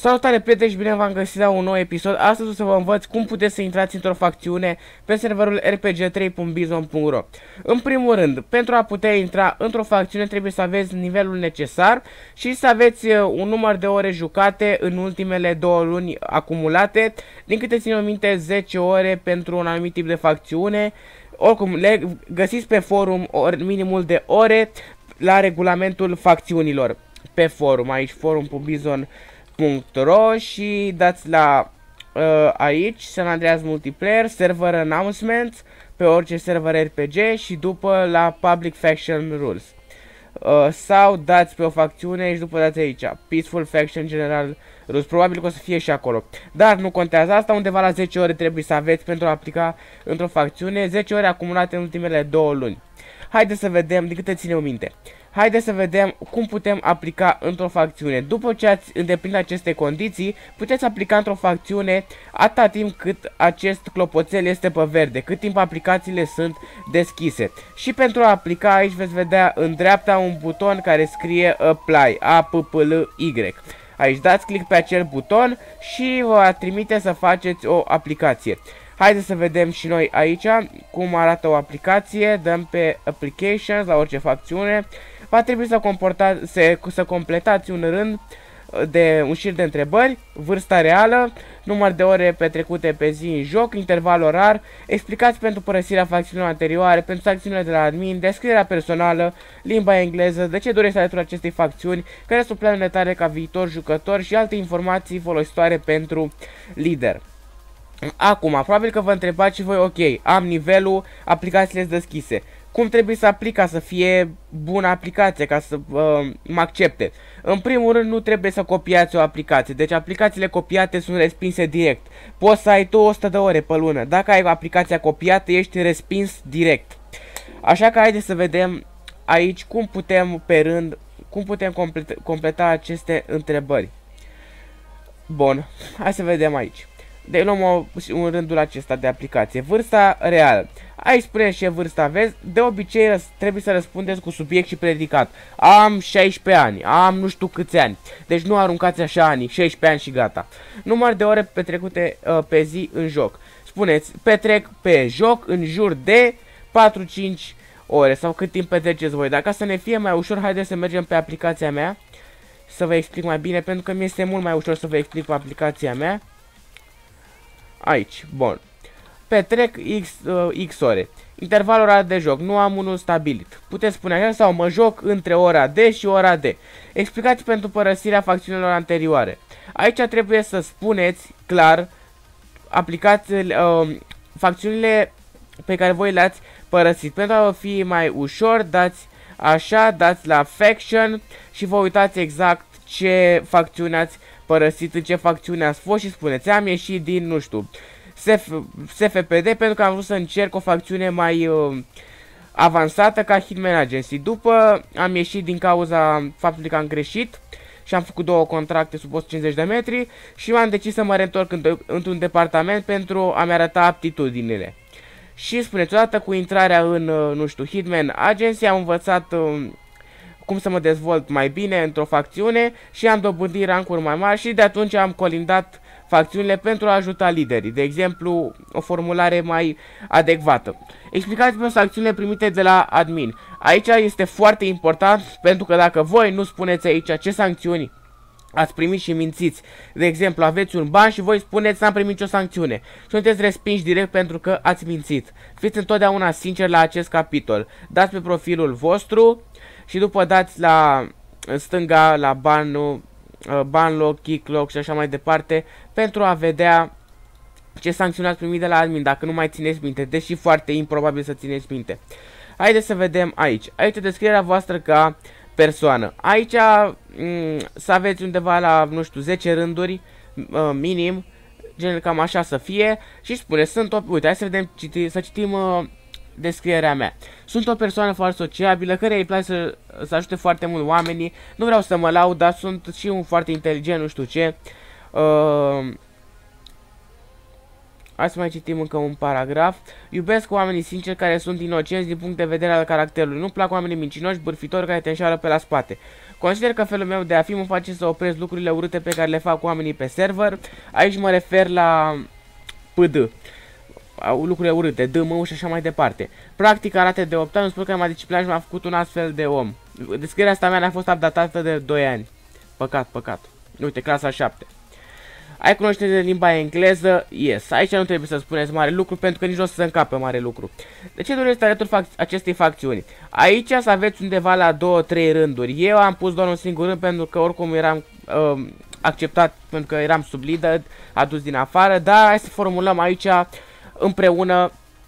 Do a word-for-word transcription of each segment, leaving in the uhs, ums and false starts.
Salutare prieteni și bine v-am găsit la un nou episod. Astăzi o să vă învăț cum puteți să intrați într-o facțiune pe serverul r p g trei punct bizon punct ro. În primul rând, pentru a putea intra într-o facțiune trebuie să aveți nivelul necesar și să aveți un număr de ore jucate în ultimele două luni acumulate. Din câte țin minte, zece ore pentru un anumit tip de facțiune. Oricum, le găsiți pe forum or, minimul de ore la regulamentul facțiunilor pe forum, aici forum punct bizon punct ro și dați la uh, aici San Andreas Multiplayer, Server Announcements pe orice server R P G și după la Public Faction Rules. Uh, sau dați pe o facțiune și după dați aici Peaceful Faction General Rules, probabil că o să fie și acolo. Dar nu contează asta, undeva la zece ore trebuie să aveți pentru a aplica într-o facțiune, zece ore acumulate în ultimele două luni. Haideți să vedem de câte ținem minte. Haideți să vedem cum putem aplica într-o facțiune. După ce ați îndeplinit aceste condiții, puteți aplica într-o facțiune atâta timp cât acest clopoțel este pe verde, cât timp aplicațiile sunt deschise. Și pentru a aplica aici veți vedea în dreapta un buton care scrie Apply, A P P L Y. Aici dați click pe acel buton și vă va trimite să faceți o aplicație. Haideți să vedem și noi aici cum arată o aplicație. Dăm pe Applications la orice facțiune. Va trebui să, să, să completați un rând de un șir de întrebări, vârsta reală, număr de ore petrecute pe zi în joc, interval orar, explicați pentru părăsirea facțiunilor anterioare, pentru acțiunile de la admin, descrierea personală, limba engleză, de ce dorești alături acestei facțiuni, care sunt planurile tale ca viitor jucător și alte informații folositoare pentru lider. Acum, probabil că vă întrebați și voi, ok, am nivelul, aplicațiile sunt deschise. Cum trebuie să aplic ca să fie bună aplicație, ca să uh, mă accepte? În primul rând, nu trebuie să copiați o aplicație. Deci aplicațiile copiate sunt respinse direct. Poți să ai tu o sută de ore pe lună. Dacă ai aplicația copiată, ești respins direct. Așa că haideți să vedem aici cum putem pe rând, cum putem completa, completa aceste întrebări. Bun, hai să vedem aici. Deci luăm o, un rândul acesta de aplicație. Vârsta reală. Aici spune ce vârstă aveți. De obicei trebuie să răspundeți cu subiect și predicat. Am șaisprezece ani, am nu știu câți ani. Deci nu aruncați așa ani, șaisprezece ani și gata. Număr de ore petrecute uh, pe zi în joc. Spuneți, petrec pe joc în jur de patru cinci ore sau cât timp petreceți voi. Dacă să ne fie mai ușor, haideți să mergem pe aplicația mea să vă explic mai bine, pentru că mi este mult mai ușor să vă explic pe aplicația mea. Aici, bun. Petrec X, uh, X ore. Interval orar de joc. Nu am unul stabilit. Puteți spune așa sau mă joc între ora D și ora D. Explicați pentru părăsirea facțiunilor anterioare. Aici trebuie să spuneți clar, aplicați uh, facțiunile pe care voi le-ați părăsit. Pentru a fi mai ușor, dați așa, dați la Faction și vă uitați exact ce facțiune ați părăsit, în ce facțiune ați fost și spuneți, am ieșit din, nu știu, S F P D pentru că am vrut să încerc o facțiune mai uh, avansată ca Hitman Agency. După am ieșit din cauza faptului că am greșit și am făcut două contracte sub o sută cincizeci de metri și m-am decis să mă reîntorc într-un departament pentru a-mi arăta aptitudinile. Și spuneți, odată cu intrarea în, uh, nu știu, Hitman Agency am învățat uh, cum să mă dezvolt mai bine într-o facțiune și am dobândit rancuri mai mari și de atunci am colindat facțiunile pentru a ajuta liderii. De exemplu, o formulare mai adecvată. Explicați-mi sancțiunile primite de la admin. Aici este foarte important pentru că dacă voi nu spuneți aici ce sancțiuni ați primit și mințiți, de exemplu, aveți un ban și voi spuneți n-am primit nicio sancțiune și sunteți respinși direct pentru că ați mințit. Fiți întotdeauna sinceri la acest capitol. Dați pe profilul vostru și după dați la stânga la banul, banlock, kicklock și așa mai departe pentru a vedea ce sancțiuni ați primit de la admin dacă nu mai țineți minte, deși foarte improbabil să țineți minte. Haideți să vedem aici. Aici descrierea voastră ca persoană. Aici să aveți undeva la, nu știu, zece rânduri uh, minim, gen cam așa să fie și spune, sunt o... Uite, hai să vedem, citi, să citim uh, descrierea mea. Sunt o persoană foarte sociabilă, care îi place să, să ajute foarte mult oamenii. Nu vreau să mă laud, dar sunt și un foarte inteligent, nu știu ce. Uh, Hai să mai citim încă un paragraf. Iubesc oamenii sinceri care sunt inocenți din punct de vedere al caracterului. Nu-mi plac oamenii mincinoși, bârfitori care te înșală pe la spate. Consider că felul meu de a fi mă face să opresc lucrurile urâte pe care le fac oamenii pe server. Aici mă refer la P D. Lucrurile urâte, D, M și așa mai departe. Practic arată de opt ani, îmi spun că m-a disciplinat și m-a făcut un astfel de om. Descrierea asta mea a fost updatată de doi ani. Păcat, păcat. Uite, clasa șapte. Ai cunoștințe de limba engleză? Yes. Aici nu trebuie să spuneți mare lucru, pentru că nici nu o să se încape mare lucru. De ce dorești alături fac acestei facțiuni? Aici să aveți undeva la două trei rânduri. Eu am pus doar un singur rând pentru că oricum eram uh, acceptat, pentru că eram sub leader, adus din afară. Dar hai să formulăm aici împreună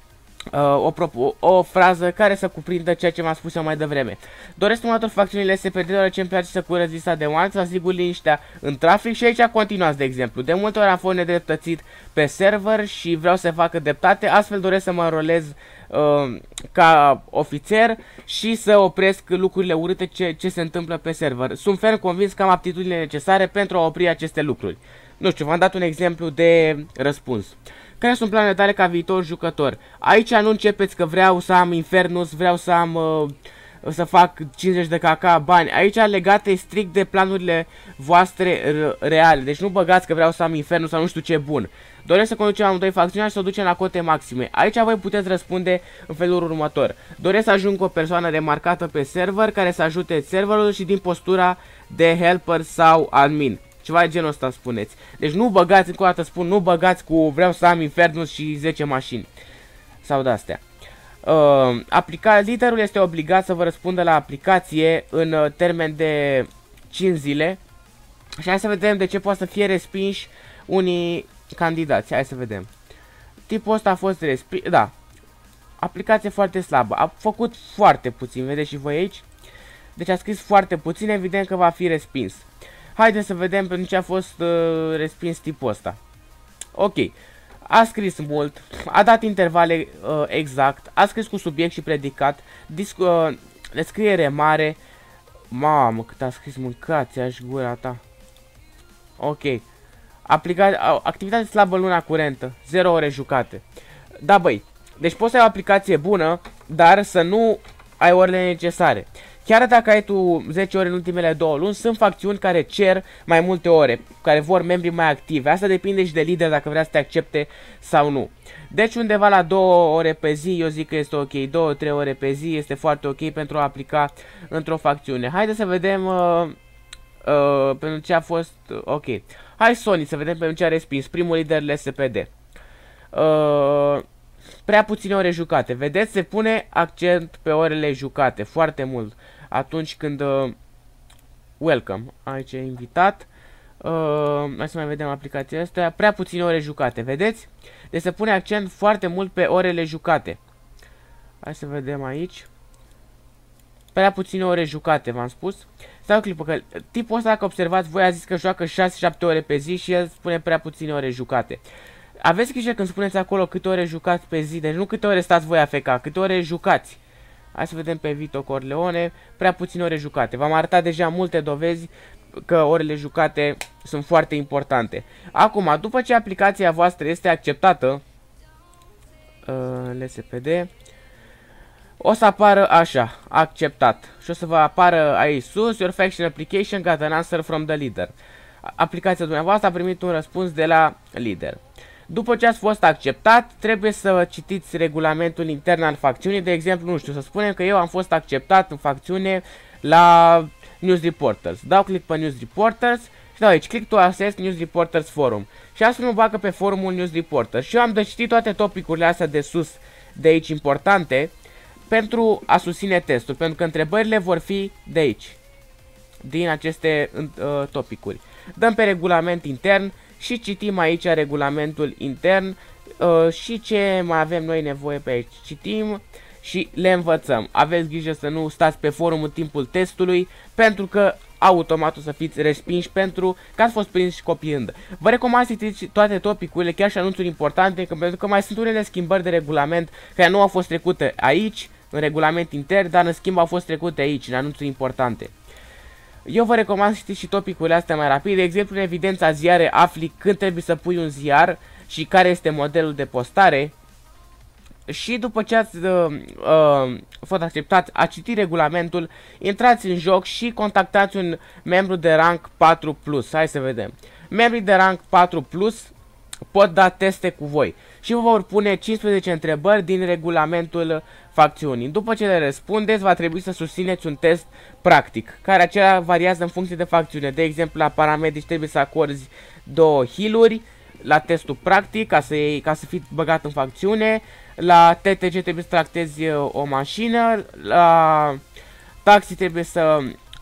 uh, o, o frază care să cuprindă ceea ce m-am spus eu mai devreme. Doresc următor facțiunile S P D deoarece îmi place să curăț lista de oameni, să asigur liniștea în trafic și aici continuați, de exemplu. De multe ori am fost nedreptățit pe server și vreau să facă dreptate, astfel doresc să mă înrolez uh, ca ofițer și să opresc lucrurile urâte ce, ce se întâmplă pe server. Sunt ferm convins că am aptitudinile necesare pentru a opri aceste lucruri. Nu știu, v-am dat un exemplu de răspuns. Care sunt planurile tale ca viitor jucător? Aici nu începeți că vreau să am Infernus, vreau să am uh, să fac cincizeci de caca bani. Aici legate strict de planurile voastre reale. Deci nu băgați că vreau să am Infernus sau nu știu ce bun. Doresc să conducem amândoi facțiunea și să o ducem la cote maxime. Aici voi puteți răspunde în felul următor. Doresc să ajung cu o persoană remarcată pe server care să ajute serverul și din postura de helper sau admin. Ceva de genul ăsta spuneți. Deci nu băgați, încă o dată spun, nu băgați cu vreau să am Infernus și zece mașini. Sau de-astea. Uh, aplica liderul este obligat să vă răspundă la aplicație în uh, termen de cinci zile. Și hai să vedem de ce poate să fie respinși unii candidați. Hai să vedem. Tipul ăsta a fost respins. Da. Aplicație foarte slabă. A făcut foarte puțin. Vedeți și voi aici? Deci a scris foarte puțin. Evident că va fi respins. Haideți să vedem pentru ce a fost uh, respins tipul ăsta. Ok. A scris mult, a dat intervale uh, exact, a scris cu subiect și predicat, uh, descriere mare. Mamă, cât a scris, mâncați-aș gura ta. Ok. Aplica activitate slabă luna curentă, zero ore jucate. Da, băi, deci poți să ai o aplicație bună, dar să nu ai orele necesare. Chiar dacă ai tu zece ore în ultimele două luni, sunt facțiuni care cer mai multe ore, care vor membri mai activi. Asta depinde și de lider dacă vrea să te accepte sau nu. Deci undeva la două ore pe zi, eu zic că este ok. două trei ore pe zi este foarte ok pentru a aplica într-o facțiune. Haideți să vedem uh, uh, pentru ce a fost uh, ok. Hai Sony să vedem pentru ce a respins primul lider S P D. Uh, Prea puține ore jucate. Vedeți, se pune accent pe orele jucate foarte mult. Atunci când uh, welcome, aici e invitat. uh, Hai să mai vedem aplicația asta. Prea puține ore jucate, vedeți? Deci se pune accent foarte mult pe orele jucate. Hai să vedem aici. Prea puține ore jucate, v-am spus. Stai o clipă, că tipul ăsta, dacă observați, voi a zis că joacă șase șapte ore pe zi și el spune prea puține ore jucate. Aveți grijă când spuneți acolo câte ore jucați pe zi, deci nu câte ore stați voi A F K, câte ore jucați. Hai să vedem pe Vito Corleone, prea puține ore jucate. V-am arătat deja multe dovezi că orele jucate sunt foarte importante. Acum, după ce aplicația voastră este acceptată, uh, L S P D, o să apară așa, acceptat. Și o să vă apară aici sus, your faction application got an answer from the leader. Aplicația dumneavoastră a primit un răspuns de la lider. După ce ați fost acceptat, trebuie să citiți regulamentul intern al facțiunii. De exemplu, nu știu, să spunem că eu am fost acceptat în facțiune la News Reporters. Dau click pe News Reporters și dau aici, click to access News Reporters Forum. Și astfel mă bagă pe forumul News Reporters. Și eu am de citit toate topicurile astea de sus, de aici importante, pentru a susține testul. Pentru că întrebările vor fi de aici, din aceste uh, topicuri. Dăm pe regulament intern și citim aici regulamentul intern uh, și ce mai avem noi nevoie pe aici. Citim și le învățăm. Aveți grijă să nu stați pe forum în timpul testului, pentru că automat o să fiți respinși pentru că ați fost prinși copiind. Vă recomand să citiți toate topicurile, chiar și anunțuri importante, că, pentru că mai sunt unele schimbări de regulament care nu au fost trecute aici, în regulament intern, dar în schimb au fost trecute aici, în anunțuri importante. Eu vă recomand să știți și topicurile astea mai rapid. De exemplu, în evidența ziare afli când trebuie să pui un ziar și care este modelul de postare. Și după ce ați uh, uh, fost acceptați a citi regulamentul, intrați în joc și contactați un membru de rank patru plus. Hai să vedem. Membrii de rank patru plus pot da teste cu voi și vă vor pune cincisprezece întrebări din regulamentul facțiunii. După ce le răspundeți, va trebui să susțineți un test practic, care acela variază în funcție de facțiune. De exemplu, la paramedici trebuie să acorzi două heal-uri la testul practic ca să, iei, ca să fii băgat în facțiune. La T T G trebuie să tractezi o mașină. La taxi trebuie să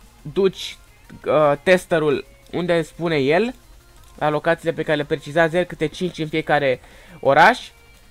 duci uh, testerul unde spune el, la locațiile pe care le precizează el, câte cinci în fiecare oraș.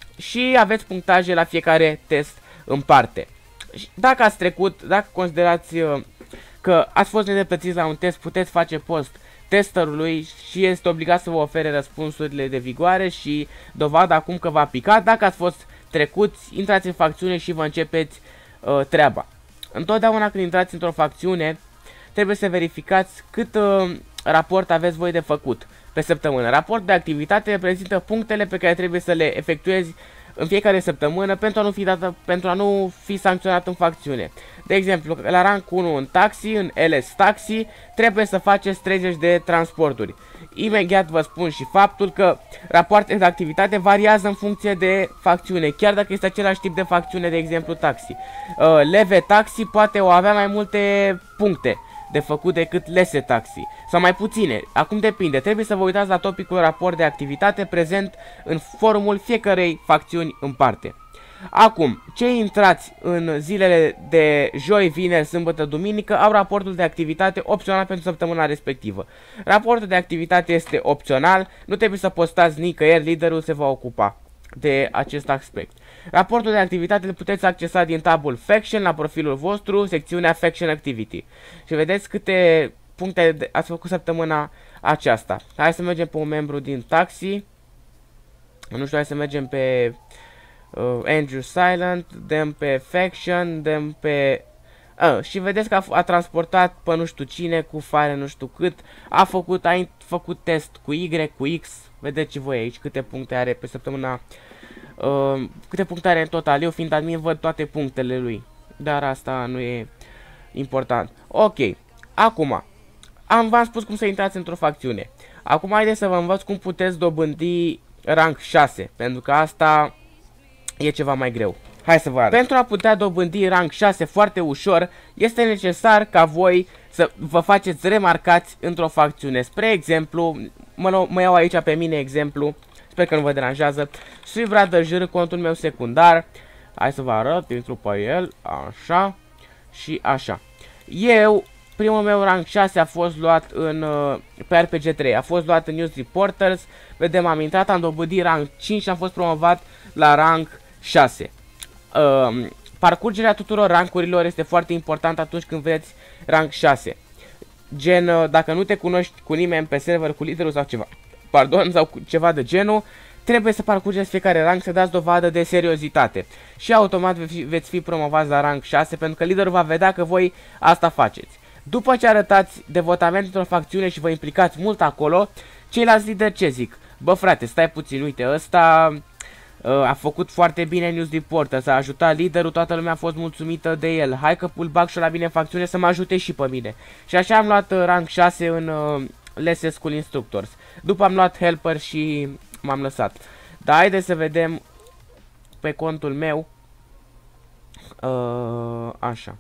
Și aveți punctaje la fiecare test în parte. Dacă ați trecut, dacă considerați uh, că ați fost nedreptățiți la un test, puteți face post testerului și este obligat să vă ofere răspunsurile de vigoare și dovada acum că v-a picat. Dacă ați fost trecuți, intrați în facțiune și vă începeți uh, treaba. Întotdeauna când intrați într-o facțiune, trebuie să verificați cât uh, raport aveți voi de făcut pe săptămână. Raportul de activitate reprezintă punctele pe care trebuie să le efectuezi în fiecare săptămână pentru a nu fi, dată, pentru a nu fi sancționat în facțiune. De exemplu, la rank unu în taxi, în L S Taxi, trebuie să faceți treizeci de transporturi. Imediat vă spun și faptul că rapoartele de activitate variază în funcție de facțiune, chiar dacă este același tip de facțiune, de exemplu taxi. Uh, Leve Taxi poate o avea mai multe puncte de făcut decât Lese Taxi, sau mai puține, acum depinde. Trebuie să vă uitați la topicul raport de activitate prezent în forumul fiecărei facțiuni în parte. Acum, cei intrați în zilele de joi, vineri, sâmbătă, duminică au raportul de activitate opțional pentru săptămâna respectivă. Raportul de activitate este opțional, nu trebuie să postați nicăieri, liderul se va ocupa de acest aspect. Raportul de activitate îl puteți accesa din tabul Faction la profilul vostru, secțiunea Faction Activity. Și vedeți câte puncte ați făcut săptămâna aceasta. Hai să mergem pe un membru din taxi. Nu știu, hai să mergem pe uh, Andrew Silent, dăm pe Faction, dăm pe... Uh, și vedeți că a, a transportat pe nu știu cine, cu fire nu știu cât, a făcut, a făcut test cu Y, cu X, vedeți și voi aici câte puncte are pe săptămâna, uh, câte puncte are în total. Eu fiind admin văd toate punctele lui, dar asta nu e important. Ok, acum, am v-am spus cum să intrați într-o facțiune. Acum haideți să vă învăț cum puteți dobândi rank șase, pentru că asta e ceva mai greu. Hai să vă arăt. Pentru a putea dobândi rank șase foarte ușor, este necesar ca voi să vă faceți remarcați într-o facțiune. Spre exemplu, mă, mă iau aici pe mine exemplu, sper că nu vă deranjează. Sui Brother J R, contul meu secundar. Hai să vă arăt, intru pe el, așa și așa. Eu, primul meu rank șase a fost luat în, pe R P G trei, a fost luat în News Reporters. Vedem, am intrat, am dobândit rank cinci și am fost promovat la rank șase. Uh, parcurgerea tuturor rankurilor este foarte important atunci când vreți rank șase. Gen, uh, dacă nu te cunoști cu nimeni pe server, cu liderul sau ceva, pardon, sau cu ceva de genul, trebuie să parcurgeți fiecare rank, să dați dovadă de seriozitate. Și automat veți fi, veți fi promovați la rank șase, pentru că liderul va vedea că voi asta faceți. După ce arătați devotament într-o facțiune și vă implicați mult acolo, ceilalți lideri ce zic? Bă frate, stai puțin, uite, ăsta... Uh, a făcut foarte bine News Reporter, s-a ajutat liderul, toată lumea a fost mulțumită de el. Hai că pull bag și la bine în facțiune să mă ajute și pe mine. Și așa am luat uh, rank șase în uh, Lese School Instructors. După am luat Helper și m-am lăsat. Dar haideți să vedem pe contul meu. Uh, așa.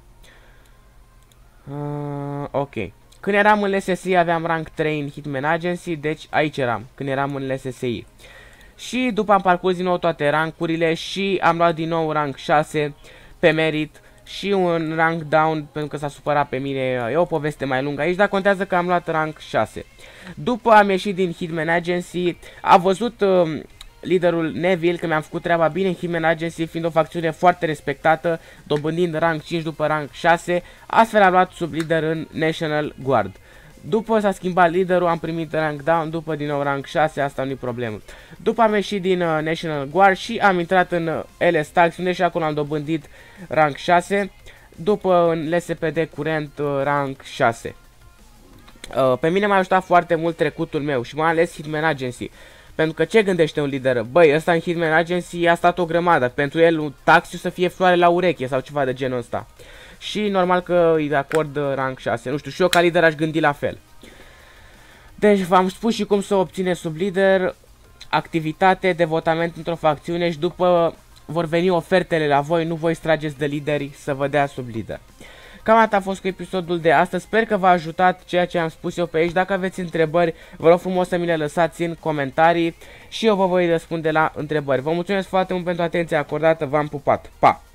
Uh, ok. Când eram în L S S I aveam rank trei în Hitman Agency, deci aici eram, când eram în L S S I. Și după am parcurs din nou toate rankurile și am luat din nou rank șase pe merit și un rank down pentru că s-a supărat pe mine. E o poveste mai lungă aici, dar contează că am luat rank șase. După am ieșit din Hitman Agency, a văzut uh, liderul Neville că mi-am făcut treaba bine în Hitman Agency, fiind o facțiune foarte respectată, dobândind rank cinci după rank șase, astfel am luat sub lider în National Guard. După s-a schimbat liderul, am primit rank down, după din nou rank șase, asta nu-i problemă. După am ieșit din uh, National Guard și am intrat în uh, L S Taxi, unde și acolo am dobândit rank șase. După în L S P D curent uh, rank șase. Uh, pe mine m-a ajutat foarte mult trecutul meu și mai ales Hitman Agency. Pentru că ce gândește un lider? Băi, ăsta în Hitman Agency a stat o grămadă. Pentru el taxiul să fie floare la ureche sau ceva de genul ăsta. Și normal că îi de acord rank șase. Nu știu, și eu ca lider aș gândi la fel. Deci v-am spus și cum să obține sub lider, activitate, devotament într-o facțiune și după vor veni ofertele la voi, nu voi trageți de lideri să vă dea sub lider. Cam atât a fost cu episodul de astăzi, sper că v-a ajutat ceea ce am spus eu pe aici. Dacă aveți întrebări, vă rog frumos să mi le lăsați în comentarii și eu vă voi răspunde la întrebări. Vă mulțumesc foarte mult pentru atenția acordată, v-am pupat, pa!